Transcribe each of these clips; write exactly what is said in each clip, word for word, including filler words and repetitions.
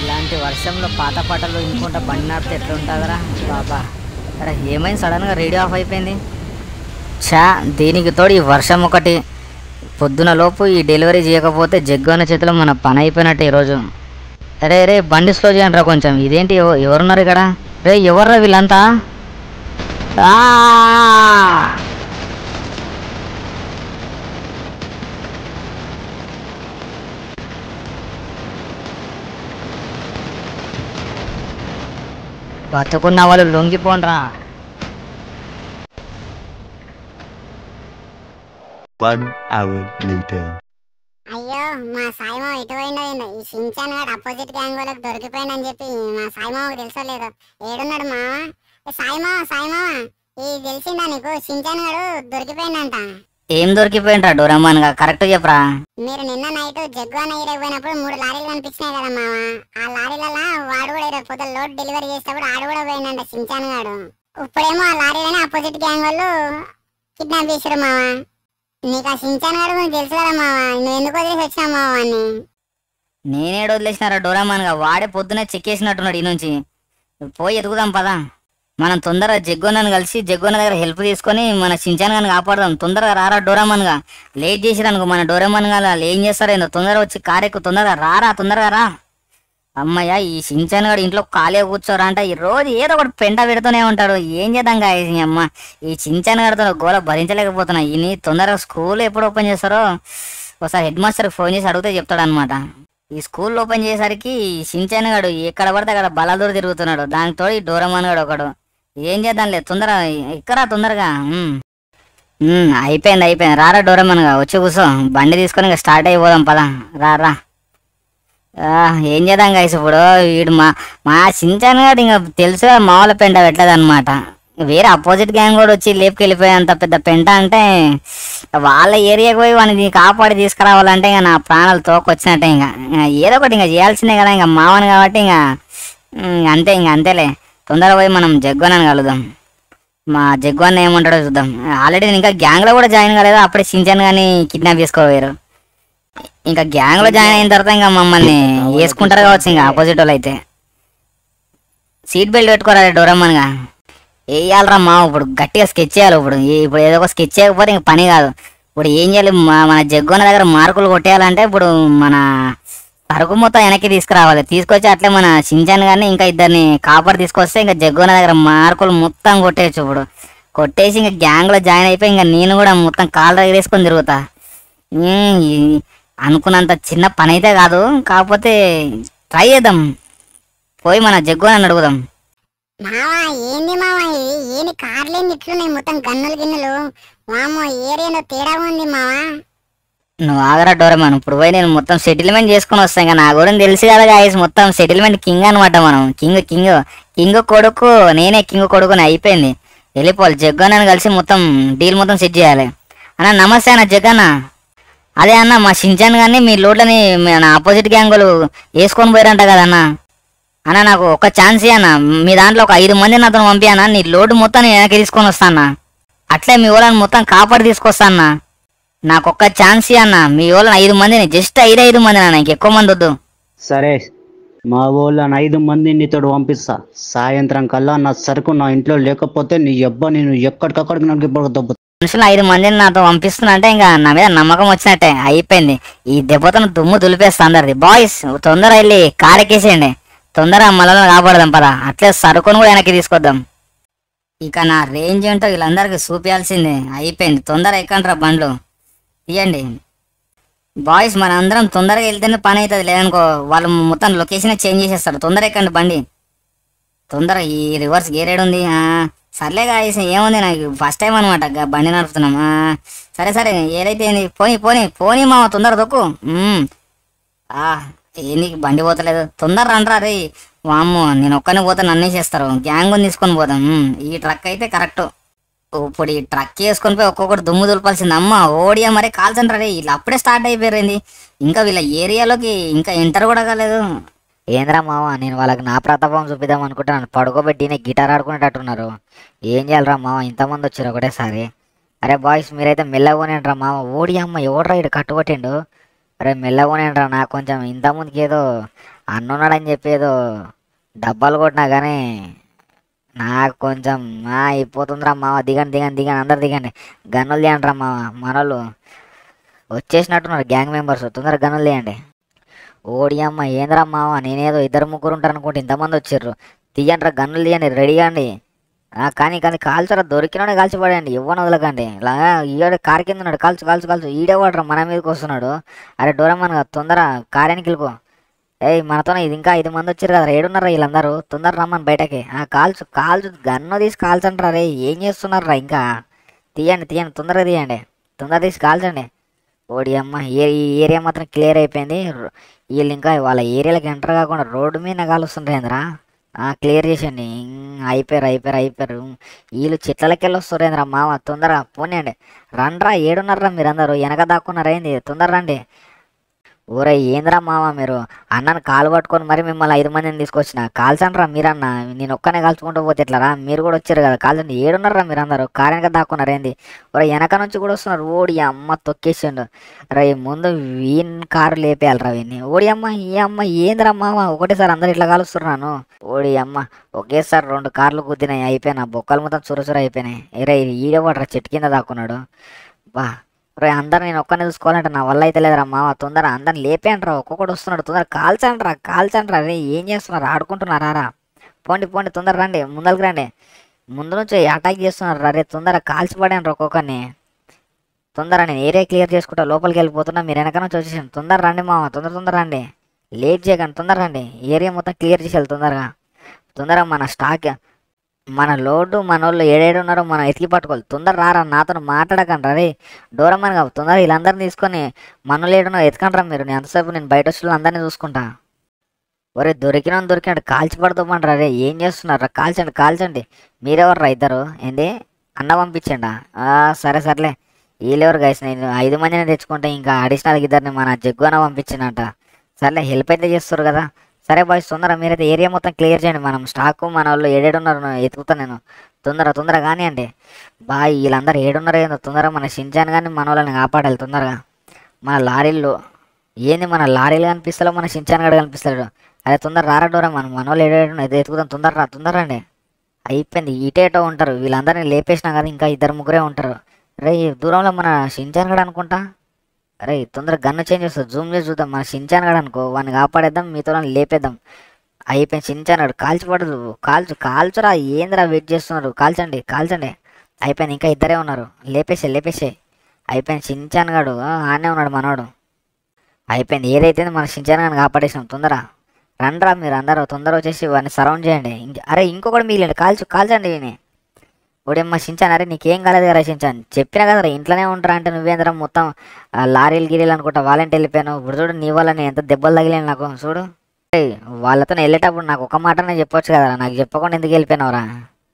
ఇలాంటి వర్షంలో పాత పాటలు వినుకుంటా బండి నడిపితే ఎట్లుంటుందిరా బాబా. అరే ఏమైంది సడన్గా రేడియో ఆఫ్ అయిపోయింది. చా దీనికి తోడు ఈ వర్షం ఒకటి. పొద్దున లోపు ఈ డెలివరీ చేయకపోతే జగ్గున్న చేతిలో మన పని అయిపోయినట్టు ఈరోజు. అరే రే బండి స్లో చేయండి రా కొంచెం. ఇదేంటి ఎవరున్నారు ఇక్కడ? రే ఎవర్రా వీళ్ళంతా? బతుకున్న వాళ్ళు లొంగిపోండ్రా. అయ్యో మా సాయిమామ ఎటు పోయిండో. ఈ షించాన్ గాడు అపోజిట్ గ్యాంగ్ వాళ్ళకి దొరికిపోయిందని చెప్పి మా సాయిమామకు తెలుసో లేదో. ఏడున్నాడు మామ? సాయిమామ సాయిమామ ఇది తెలిసిందా నీకు? షించాన్ గాడు దొరికిపోయిందంట. ఏం దొరికిపోయిండ్రా డోరేమాన్ గా? కరెక్ట్ చెప్పరా. మీరు నిన్న నైట్ జగ్గు అన్న పోయినప్పుడు మూడు లారీలు కనిపించినాయి కదా మామ. ఆ లారీలలో వాడు కూడా ఈరోజు పొద్దున లోడ్ డెలివరీ చేసేటప్పుడు ఆడు కూడా పోయిందంట షించాన్ గాడు. ఇప్పుడేమో ఆ లారీలోనే అపోజిట్ గ్యాంగ్ వాళ్ళు కిడ్నాప్ చేశారు మామ. నీకు ఆ షించాన్ గాడు మీకు తెలుసు కదా మామ. నువ్వు ఎందుకు వదిలేసి వచ్చినావు మామ అని? నేనేడు వదిలేసినారా డోరేమాన్ గా? వాడే పొద్దునే చెక్ చేసినట్టున్నాడు. ఈ నుంచి పోయి ఎదుగుదాం పదా. మనం తొందరగా జగ్గున్నను కలిసి జగ్గున్న దగ్గర హెల్ప్ తీసుకొని మన షించాన్ గాని కాపాడదాం. తొందరగా రారా డోరేమాన్ గా. లేట్ చేసిరనుకో మన డోరేమాన్ గా వాళ్ళు ఏం చేస్తారో ఏందో. తొందరగా వచ్చి కారెక్కు తొందరగా రారా తొందరగా రా. అమ్మయ్య ఈ షించాన్ గాడు ఇంట్లో ఖాళీగా కూర్చోరా అంట. ఈ రోజు ఏదో ఒకటి పెంట పెడుతూనే ఉంటాడు. ఏం చేద్దాం గా అమ్మ. ఈ షించాన్ గారితో గోల భరించలేకపోతున్నా. ఈయన తొందరగా స్కూల్ ఎప్పుడు ఓపెన్ చేస్తారో ఒకసారి హెడ్ మాస్టర్కి ఫోన్ చేసి అడిగితే చెప్తాడు అనమాట. ఈ స్కూల్ ఓపెన్ చేసేసరికి షించాన్ గాడు ఎక్కడ పడితే అక్కడ బలాదూరు తిరుగుతున్నాడు. దానికి తోడు ఈ డోరేమాన్ గాడు ఒకడు. ఏం చేద్దాంలే తొందరగా ఎక్కరా తొందరగా. అయిపోయింది అయిపోయింది రారా డోరేమాన్ గా. వచ్చి కూర్చో. బండి తీసుకొని ఇంకా స్టార్ట్ అయిపోదాం పదా. రా రా. ఏం చేద్దాం గైస్ ఇప్పుడు. వీడు మా మా షించాన్ గాడు ఇంకా తెలుసుగా మామూలు పెంట పెట్టలేదు అనమాట. వేరే అపోజిట్ గ్యాంగ్ కూడా వచ్చి లేపుకెళ్ళిపోయేంత పెద్ద పెంట అంటే వాళ్ళ ఏరియాకి పోయి వాడిని కాపాడి తీసుకురావాలంటే ఇంకా నా ప్రాణాలు తోకొచ్చినట్టే. ఇంకా ఏదో ఒకటి ఇంకా చేయాల్సిందే కదా. ఇంకా మావని కాబట్టి ఇంకా అంతే ఇంకా అంతేలే. తొందరగా పోయి మనం జగ్గున్నని కలుద్దాం. మా జగ్గున్న ఏమంటాడో చూద్దాం. ఆల్రెడీ ఇంకా గ్యాంగ్లో కూడా జాయిన్ కాలేదు. అప్పుడే షించాన్ కానీ కిడ్నాప్ చేసుకోపోయారు. ఇంకా గ్యాంగ్లో జాయిన్ అయిన తర్వాత ఇంకా మమ్మల్ని వేసుకుంటారు కావచ్చు ఇంకా ఆపోజిట్ వాళ్ళు అయితే. సీట్ బెల్ట్ పెట్టుకోరా డోరేమాన్ గా. వేయాలరా మా. ఇప్పుడు గట్టిగా స్కెచ్ చేయాలి. ఇప్పుడు ఇప్పుడు ఏదో ఒక స్కెచ్ చేయకపోతే ఇంక పని కాదు. ఇప్పుడు ఏం చేయాలి? మన జగ్గున్న దగ్గర మార్కులు కొట్టేయాలంటే ఇప్పుడు మన సరుకు మొత్తం వెనక్కి తీసుకురావాలి. తీసుకొచ్చి అట్లే మన షించాన్ గారిని ఇంకా ఇద్దరిని కాపాడు తీసుకొస్తే ఇంకా జగ్గున్న దగ్గర మార్కులు మొత్తం కొట్టేయచ్చు. ఇప్పుడు కొట్టేసి ఇంకా గ్యాంగ్లో జాయిన్ అయిపోయి ఇంకా నేను కూడా మొత్తం కాళ్ళు ఎగరేసుకొని తిరుగుతా. అనుకున్నంత చిన్న పని అయితే కాదు. కాకపోతే ట్రై చేద్దాం. పోయి మన జగ్గున్నని అడుగుదాం. మావా ఏంది మావా ఇది? ఏంది కార్లేంది ఇట్లున్నాయి మొత్తం గన్నులు గిన్నెలు? వామో ఏరియాలో తేడా ఉంది మావా. నువ్వు ఆగరా డోరేమాన్. ఇప్పుడు పోయి నేను మొత్తం సెటిల్మెంట్ చేసుకుని వస్తాను. ఇంకా నా గురించి తెలుసు కదా గాయస్. మొత్తం సెటిల్మెంట్ కింగ్ అనమాట మనం. కింగ్ కింగ్ కింగ్ కొడుకు నేనే. కింగ్ కొడుకుని అయిపోయింది. వెళ్ళిపోవాలి. జగ్గున్నని కలిసి మొత్తం డీల్ మొత్తం సెట్ చేయాలి. అన్న నమస్తే అన్న జగ్గన్న. అదే అన్న మా షించాన్ గారిని మీ లోడ్లని మన ఆపోజిట్ గ్యాంగ్ వాళ్ళు వేసుకొని పోయారంట కదన్న. అన్న నాకు ఒక ఛాన్స్ అన్న. మీ దాంట్లో ఒక ఐదు మంది నాతో పంపి అన్న. నీ లోడ్ మొత్తం నేను వెనక్కి తీసుకొని వస్తాను. అట్లే మీ వాళ్ళని మొత్తం కాపాడి తీసుకొస్తాను. నాకు ఒక్క ఛాన్స్ అన్న. మీ వాళ్ళని ఐదు మందిని జస్ట్ ఐదు ఐదు మంది అన్న. ఇంకెక్కువ మంది వద్దు. సరే మా వాళ్ళని ఐదు మంది నీతో పంపిస్తా. సాయంత్రం కల్లా నా సరుకు నా ఇంట్లో లేకపోతే నీ అబ్బా నేను ఎక్కడికక్కడికి నాకు ఇప్పుడు మనుషులు ఐదు మందిని నాతో పంపిస్తున్నా అంటే ఇంకా నా మీద నమ్మకం వచ్చినట్టే. అయిపోయింది. ఈ దెబ్బతో దుమ్ము దులిపేస్తా అందరిది. బాయ్స్ తొందరగా వెళ్ళి కారెక్కేసేయండి. తొందరగా మనల్ని కాపాడదాం పదా. అట్లే సరుకును కూడా వెనక్కి తీసుకొద్దాం. ఇక నా రేంజ్ ఏంటో వీళ్ళందరికీ చూపించాల్సిందే. అయిపోయింది. తొందర ఎక్కండ్రా బండ్లు తీయండి. బాయ్స్ మన అందరం తొందరగా వెళ్తేనే పని అవుతుంది. లేదనుకో వాళ్ళు మొత్తం లొకేషన్ చేంజ్ చేసేస్తారు. తొందర ఎక్కండి బండి. తొందర ఈ రివర్స్ గేర్ ఏడు ఉంది. సర్లే గాయస్ ఏముంది నాకు ఫస్ట్ టైం అనమాట బండి నడుపుతున్నాం. సరే సరే ఏదైతే ఏంది పోనీ పోనీ పోనీ మామ తొందర దొక్కు. ఏంది బండి పోతలేదు. తొందర రండ్రా రే. వామ్మో నేను ఒక్కనే పోతే నన్నే చేస్తారు. గ్యాంగ్ తీసుకొని పోతాం. ఈ ట్రక్ అయితే కరెక్ట్. ఇప్పుడు ఈ ట్రక్ వేసుకొని పోయి ఒక్కొక్కటి దుమ్ము దులపాల్సింది. అమ్మ ఓడియా మరి కాల్చండి రే. వీళ్ళు అప్పుడే స్టార్ట్ అయిపోయింది. ఇంకా వీళ్ళ ఏరియాలోకి ఇంకా ఎంటర్ కూడా కాలేదు. ఏంద్రా మామ నేను వాళ్ళకి నా ప్రతాపం చూపిద్దాం అనుకుంటున్నాను. పడుకోబెట్టి నేను గిటార్ ఆడుకునేటట్టున్నారు. ఏం చేయాలరా మామ ఇంతమంది వచ్చారు ఒకటేసారి. అరే బాయ్స్ మీరైతే మెల్లగోనేంట్రా మామ. ఓడి అమ్మ ఎవడ్రా ఇటు కట్టుకొట్టిండు. అరే మెల్లగోనేంట్రా నాకు కొంచెం ఇంతకుముందుకి ఏదో అన్న ఉన్నాడని చెప్పి ఏదో డబ్బాలు కొట్టినా కానీ నాకు కొంచెం ఆ, అయిపోతుందిరా మావ. దిగండి దిగండి దిగండి అందరు దిగండి. గన్నులు తీయండి రా మావ. మనోళ్ళు వచ్చేసినట్టున్నారు గ్యాంగ్ మెంబర్స్. తొందరగా గన్నులు తీయండి. ఓడి అమ్మ ఏంద్రా మావ, నేనేదో ఇద్దరు ముగ్గురు ఉంటారు అనుకుంటే ఇంతమంది వచ్చిర్రు. తీయండి రా గన్నులు తీయండి, రెడీగా అండి. ఆ, కానీ కానీ కాల్చరా, దొరికినోడే కాల్చి పడండి, ఇవ్వని వదలకండి. ఇలా ఈడ కారు కింద ఉన్నాడు, కాల్చు కాల్చు కాల్చు. ఈడే వాడరా మన మీదకి వస్తున్నాడు. అరే డోరమ్మన్ తొందర కారానికి వెళ్ళిపో. ఏయ్ మనతోనే ఇది ఇంకా ఐదు మంది వచ్చారు కదా, ఏడున్నారా వీళ్ళందరూ? తొందర రమ్మని బయటకి. ఆ కాల్చు కాల్చు, గన్ను తీసి కాల్చండి రా. రే ఏం చేస్తున్నారా ఇంకా? తీయండి తీయండి, తొందరగా తీయండి, తొందర తీసి కాల్చండి. ఓడి అమ్మ ఏ ఈ ఏరియా మాత్రం క్లియర్ అయిపోయింది. రో- వీళ్ళు ఇంకా వాళ్ళ ఏరియాలోకి ఎంటర్ కాకుండా రోడ్డు మీద కాలుస్తుంటారేంద్రా. క్లియర్ చేసేయండి. ఇంగ్ అయిపోయారు అయిపోయారు అయిపోయారు. వీళ్ళు చెట్లకి వెళ్ళి వస్తారేంద్రా మామ. తొందరగా పోనీయండి. రండ్రా, ఏడున్నారా మీరందరూ? వెనక దాక్కున్నారా ఏంది? తొందర రండి. ఊరే ఏంద్రా మామ మీరు? అన్నను కాలు పట్టుకొని మరి మిమ్మల్ని ఐదు మందిని తీసుకొచ్చిన. కాల్చండ్రా మీరన్నా, నేను ఒక్కనే కాల్చుకుంటూ పోతే ఎట్లారా? మీరు కూడా వచ్చారు కదా, కాల్చండి. ఏడున్నారా మీరందరూ? కారు వెనక దాక్కున్నారు ఏంది? ఒరే వెనక నుంచి కూడా వస్తున్నారు. ఓడి అమ్మ తొక్కేసిండు. రే ముందు వీన్ కారు లేపేయాలరా వీన్ని. ఓడి అమ్మ ఈ అమ్మ ఏంద్రా మామ, ఒకటేసారి అందరు ఇట్లా కాలుస్తున్నాను. ఓడి అమ్మ ఒకేసారి రెండు కార్లు గుద్దినాయి, అయిపోయినా బొక్కలు మొత్తం చురచుర అయిపోయినాయి. రే ఈడవాడ్రా చెట్టు కింద దాక్కున్నాడు. బా రే అందరు నేను ఒక్కనే చూసుకోవాలంటే నా వల్ల అయితే లేదురా మామ. తొందర అందరిని లేపేయండిరా, ఒక్కొక్కటి వస్తున్నాడు. తొందర కాల్చండిరా కాల్చండిరా. రే ఏం చేస్తున్నారు? ఆడుకుంటున్నారా రా? పోండి పోండి, తొందర రండి, ముందరికి రండి. ముందు నుంచి అటాక్ చేస్తున్నారు రా. రే తొందర కాల్చి పడాను రా ఒక్కొక్కరిని. తొందర నేను ఏరియా క్లియర్ చేసుకుంటా లోపలికి వెళ్ళిపోతున్నా, మీరు వెనక నుంచి వచ్చేసాను. తొందర రండి మామ, తొందర తొందర రండి, లేట్ చేయకండి, తొందర రండి. ఏరియా మొత్తం క్లియర్ చేసేయాలి తొందరగా. తొందరగా మన స్టాక్ మన లోడు మన వాళ్ళు ఏడేడు ఉన్నారో మనం ఎతికి పట్టుకోవాలి. తొందర రారా, నాతో మాట్లాడకండి రా. రే డోరమ్మని కాదు, తొందర వీళ్ళందరినీ తీసుకొని మనలో ఏడున్నారు ఎతకండి రా మీరు. నేను ఎంతసేపు నేను బయట వచ్చి అందరినీ చూసుకుంటా. ఒరే దొరికిన దొరికినట్టు కాల్చి పడుతామండి రా. రే ఏం చేస్తున్నారు రా? కాల్చండి కాల్చండి. మీరెవరు రా ఇద్దరు? ఏంది అన్న పంపించండా? సరే సర్లే. వీళ్ళెవరు గైస్? నేను ఐదు మందిని తెచ్చుకుంటే ఇంకా అడిషనల్ ఇద్దరిని మన జగ్గు అన్న పంపించిందంట. సర్లే హెల్ప్ అయితే చేస్తారు కదా. సరే బాయ్స్ తొందర మీరైతే ఏరియా మొత్తం క్లియర్ చేయండి. మనం స్టాక్ మన వాళ్ళు ఏడేడున్నారు ఎతుకుతాను నేను. తొందర తొందర కానివ్వండి. బాయ్ వీళ్ళందరూ ఏడున్నారు ఏందో. తొందరగా మన షించాన్ కానీ మన వాళ్ళని కాపాడాలి తొందరగా. మన లారీల్లో ఏంది, మన లారీలు కనిపిస్తాలో మన షించాన్ గడు కనిపిస్తాడు. అదే తొందర రారా డోరా, మనం మన వాళ్ళు ఏడేడు అయితే ఎతుకుతాం. తొందర రా తొందర రండి. అయిపోయింది, ఇటేటో ఉంటారు వీళ్ళందరినీ లేపేసినా కదా, ఇంకా ఇద్దరు ముగ్గురే ఉంటారు. రే దూరంలో మన షించాన్ గడు అనుకుంటా. అరే తొందరగా గన్ను చేంజ్ చేస్తుంది, జూమ్ చేసి చూద్దాం. మన షించాన్ గడు అనుకో, వాడిని కాపాడేద్దాం, మీతో లేపేద్దాం. అయిపోయింది. షించాన్ గడు కాల్చి పడదు. కాల్చు కాల్చురా, ఏందిరా వెయిట్ చేస్తున్నారు? కాల్చండి కాల్చండి. అయిపోయింది, ఇంకా ఇద్దరే ఉన్నారు. లేపేసే లేపేసే. అయిపోయింది. షించాన్ గడు ఆనే ఉన్నాడు మనోడు. అయిపోయింది, ఏదైతే మన షించాన్ గడిని కాపాడేసినాం. తొందర రండ్రా మీరు అందరూ, తొందర వచ్చేసి వాడిని సరౌండ్ చేయండి. ఇంక- అరే ఇంకొకటి మిగిలిండి, కాల్చు కాల్చండి వీని. ఓడేమ్మా షించాన్, అరే నీకేం కాలేదు కదా షించాన్? చెప్పినా కదరా ఇంట్లోనే ఉంటారా అంటే నువ్వేంద్రా మొత్తం ఆ, లారీలు గిరీలు అనుకుంటా వాళ్ళంటే వెళ్ళిపోయాను. ఇప్పుడు చూడు నీ వల్ల నేను ఎంత దెబ్బలు తగిలేను నాకు. చూడు ఏయ్, వాళ్ళతో వెళ్ళేటప్పుడు నాకు ఒక మాటనే చెప్పొచ్చు కదరా, నాకు చెప్పకుండా ఎందుకు వెళ్ళిపోయినావురా?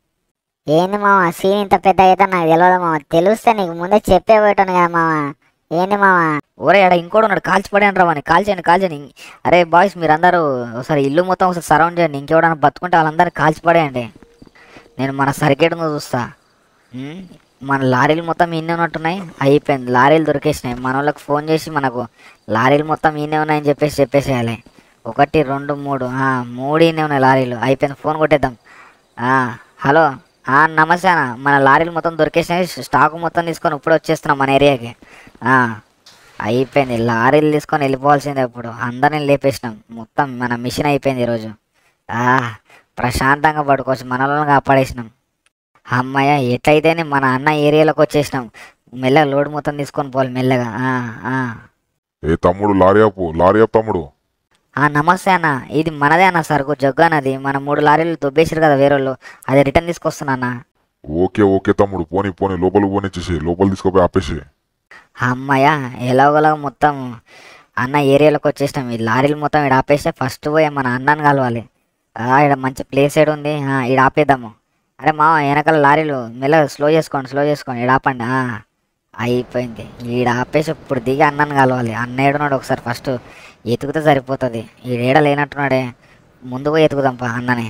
ఏంది మామ సీన్ ఇంత పెద్ద అయితే నాకు తెలియదు మామ. తెలిస్తే నీకు ముందే చెప్పే పోయాను కదా మామ. ఏంది మామ? ఒరే ఆడ ఇంకోటి ఉన్నాడు, కాల్చి పడేయండి రా వాడిని. కాల్చేయండి కాల్చేయండి. అరే బాయ్స్ మీరందరూ ఒకసారి ఇల్లు మొత్తం ఒకసారి సరౌండ్ చేయండి. ఇంకెవడన్నా బతుకుంటే వాళ్ళందరినీ కాల్చి పడేయండి. నేను మన సర్కిట్ చూస్తా. ఉమ్, మన లారీలు మొత్తం ఈయనే ఉన్నట్టున్నాయి. అయిపోయింది, లారీలు దొరికేసినాయి. మన వాళ్ళకి ఫోన్ చేసి మనకు లారీలు మొత్తం ఈయనే ఉన్నాయని చెప్పేసి చెప్పేసేయాలి. ఒకటి రెండు మూడు ఆ, మూడు ఈయనే ఉన్నాయి లారీలు. అయిపోయింది, ఫోన్ కొట్టేద్దాం. ఆ, హలో ఆ, నమస్తే అన్న, మన లారీలు మొత్తం దొరికేసినాయి. స్టాక్ మొత్తం తీసుకొని ఇప్పుడు వచ్చేస్తున్నాం మన ఏరియాకి. ఆ, అయిపోయింది, లారీలు తీసుకొని వెళ్ళిపోవాల్సిందే. ఇప్పుడు అందరిని లేపేసినాం. మొత్తం మన మిషన్ అయిపోయింది ఈరోజు. ఆ, ప్రశాంతంగా పడుకోవచ్చు, మన వాళ్ళని కాపాడేసినాం. అమ్మాయ ఎట్లయితేనే మన అన్న ఏరియాలోకి వచ్చేసినాం. మెల్లగా లోడ్ మొత్తం తీసుకొని పోవాలి మెల్లగా. ఆ, ఆ. ఏ తమ్ముడు లారీ ఆపు, లారీ ఆపు తమ్ముడు. ఆ, నమస్తే అన్న, ఇది మనదే అన్న సరుకు జగ్గు అన్నది. మన మూడు లారీలు దొబ్బేసారు కదా వేరే వాళ్ళు, అది రిటర్న్ తీసుకొస్తున్నా అన్న. ఓకే ఓకే తమ్ముడు, పోనీ పోనీ లోపలికి పోనిచ్చేసి లోపల తీసుకుపోయి ఆపేసి. అమ్మాయ ఎలాగోలాగ మొత్తం అన్న ఏరియాలోకి వచ్చేసినాం. ఈ లారీలు మొత్తం ఇక్కడ ఆపేస్తే ఫస్ట్ పోయి మన అన్నని కలవాలి. ఇక్కడ మంచి ప్లేస్ ఏడు ఉంది, ఇక్కడ ఆపేద్దాము. అరే మా వెనకాల లారీలు మెల్లగా స్లో చేసుకోండి స్లో చేసుకోండి, ఇక్కడ ఆపండి. ఆ, అయిపోయింది, ఈడ ఆపేసి ఇప్పుడు దిగి అన్నని కలవాలి. అన్న ఏడున్నాడు ఒకసారి ఫస్ట్ ఎతుకుతే సరిపోతుంది. ఈ ఏడ లేనట్టున్నాడే, ముందు పోయి ఎతుకుదాంపా అన్నని.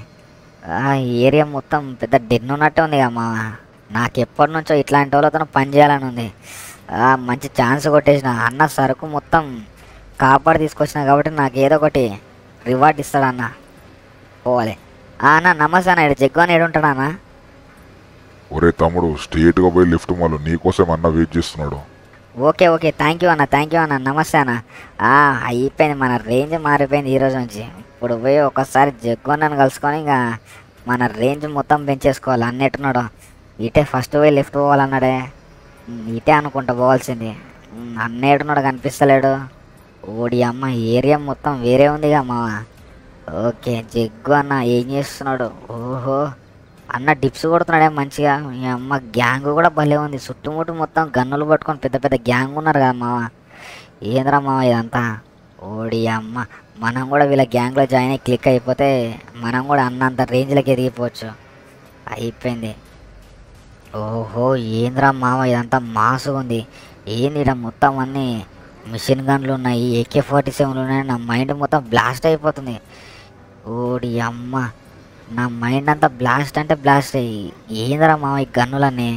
ఈ ఏరియా మొత్తం పెద్ద డెన్ ఉన్నట్టే ఉంది కదా మా. నాకు ఎప్పటి నుంచో ఇట్లాంటి వాళ్ళతో పని చేయాలని ఉంది. మంచి ఛాన్స్ కొట్టేసిన. అన్న సరుకు మొత్తం కాపాడి తీసుకొచ్చిన కాబట్టి నాకు ఏదో ఒకటి రివార్డ్ ఇస్తాడన్న. పోవాలి. ఆ అన్న నమస్తే అన్న, ఇక్కడ జగ్గు అని ఏడుంటాడా అన్న? ఒరే తమ్ముడు స్ట్రేట్గా పోయి లిఫ్ట్ మాలు, నీకోసం అన్న వెయిట్ చేస్తున్నాడు. ఓకే ఓకే థ్యాంక్ యూ అన్న, థ్యాంక్ యూ అన్న. నమస్తే అన్న. ఆ, అయిపోయింది, మన రేంజ్ మారిపోయింది ఈ రోజు నుంచి. ఇప్పుడు పోయి ఒకసారి జగ్గు అన్నను కలుసుకొని ఇంకా మన రేంజ్ మొత్తం పెంచేసుకోవాలి. అన్నట్టున్నాడు ఇటే ఫస్ట్ పోయి లిఫ్ట్ పోవాలన్నాడే, ఇటే అనుకుంటా పోవాల్సింది. అన్నేడున్నాడు కనిపిస్తలేడు. ఓడి అమ్మ ఏరియా మొత్తం వేరే ఉందిగా మా. ఓకే జగ్గు అన్న ఏం చేస్తున్నాడు? ఓహో అన్న డిప్స్ కొడుతున్నాడే మంచిగా. ఈ అమ్మ గ్యాంగ్ కూడా భలే ఉంది, చుట్టుముట్టు మొత్తం గన్నులు పట్టుకొని పెద్ద పెద్ద గ్యాంగ్ ఉన్నారు కదా మావ. ఏంద్రా మావ ఇదంతా? ఓడి అమ్మ మనం కూడా వీళ్ళ గ్యాంగ్లో జాయిన్ అయ్యి క్లిక్ అయిపోతే మనం కూడా అన్నంత రేంజ్లోకి ఎదిగిపోవచ్చు. అయిపోయింది. ఓహో ఏంద్రా మావ ఇదంతా మాసుగా ఉంది. ఏంది ఇక్కడ మొత్తం అన్నీ మిషన్ గన్లు ఉన్నాయి, ఏకే ఫార్టీ సెవెన్లు ఉన్నాయి. నా మైండ్ మొత్తం బ్లాస్ట్ అయిపోతుంది. ఓడి అమ్మ నా మైండ్ అంతా బ్లాస్ట్ అంటే బ్లాస్ట్ అయ్యి. ఏందిరా మావ ఈ గన్నులన్నీ?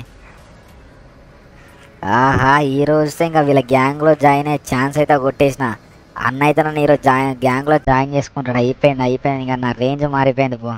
ఆహా ఈ రోజుతో ఇంకా వీళ్ళ గ్యాంగ్లో జాయిన్ అయ్యే ఛాన్స్ అయితే కొట్టేసిన. అన్న అయితే నన్ను ఈరోజు జాయిన్ గ్యాంగ్లో జాయిన్ చేసుకుంటాడు. అయిపోయింది అయిపోయింది ఇంకా నా రేంజ్ మారిపోయింది పో.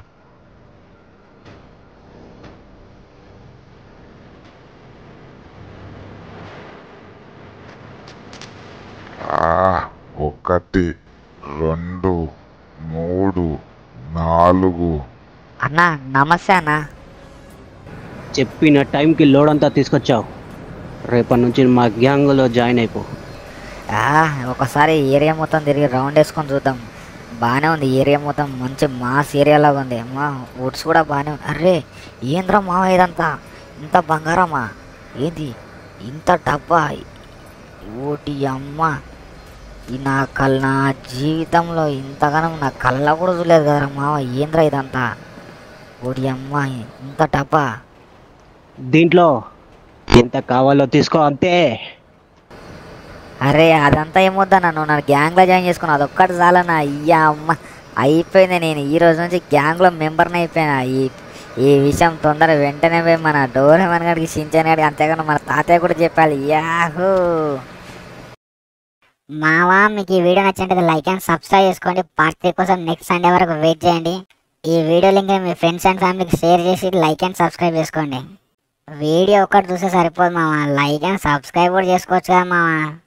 ఒకటి రెండు మూడు నాలుగు. అన్న నమస్తే అన్న. చెప్పిన టైంకి లోడ్ అంతా తీసుకొచ్చావు. రేపటి నుంచి మా గ్యాంగ్లో జాయిన్ అయిపో. ఒకసారి ఏరియా మొత్తం తిరిగి రౌండ్ వేసుకొని చూద్దాం. బాగానే ఉంది ఏరియా మొత్తం, మంచి మాస్ ఏరియాలాగా ఉంది. మా వుడ్స్ కూడా బాగానే ఉంది. అరే ఏంద్రా మావ ఇదంతా? ఇంత బంగారమా? ఏంది ఇంత డబ్బా? ఓటి అమ్మ ఈ నా కళ్ళ నా జీవితంలో ఇంతగానం నా కళ్ళ కూడా చూడలేదు కదరా మావ. ఏంద్రా ఇదంతా? ఓడి అమ్మ ఇంత డబ్బా? దీంట్లో ఎంత కావాలో తీసుకో అంతే. అరే అదంతా ఏమొద్దా, నన్ను నా గ్యాంగ్లో జాయిన్ చేసుకున్నా అదొక్కటి చాలన్నా. అయ్యా అమ్మ అయిపోయింది, నేను ఈ రోజు నుంచి గ్యాంగ్లో మెంబర్ని అయిపోయినా. ఈ ఈ విషయం తొందర వెంటనే పోయి మన డోరేమన్ గడికి సించాన్ గడికి అంతేగాని మన తాతయ్య కూడా చెప్పాలి. యాహూ మావా మీకు ఈ వీడియో నచ్చినట్టు లైక్ అండ్ సబ్స్క్రైబ్ చేసుకోండి. పార్ట్ త్రీ కోసం నెక్స్ట్ సండే వరకు వెయిట్ చేయండి. ఈ వీడియో లింక్ మీ ఫ్రెండ్స్ అండ్ ఫ్యామిలీకి షేర్ చేసి లైక్ అండ్ సబ్స్క్రైబ్ చేసుకోండి. వీడియో ఒక్కటి చూస్తే సరిపోదు మావా, లైక్ అండ్ సబ్స్క్రైబ్ కూడా చేసుకోవచ్చు కదా మావా.